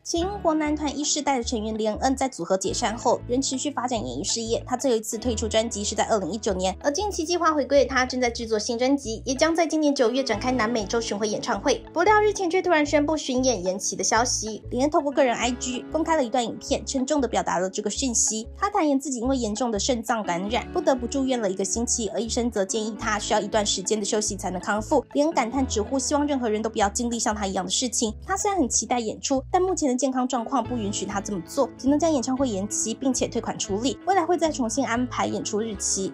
前英国男团一世代的成员连恩在组合解散后，仍持续发展演艺事业。他最后一次推出专辑是在2019年，而近期计划回归的他正在制作新专辑，也将在今年9月展开南美洲巡回演唱会。不料日前却突然宣布巡演延期的消息。连恩透过个人 IG 公开了一段影片，沉重地表达了这个讯息。他坦言自己因为严重的肾脏感染，不得不住院了1个星期，而医生则建议他需要一段时间的休息才能康复。连恩感叹直呼希望任何人都不要经历像他一样的事情。他虽然很期待演出，但目前的健康状况不允许他这么做，只能将演唱会延期，并且退款处理，未来会再重新安排演出日期。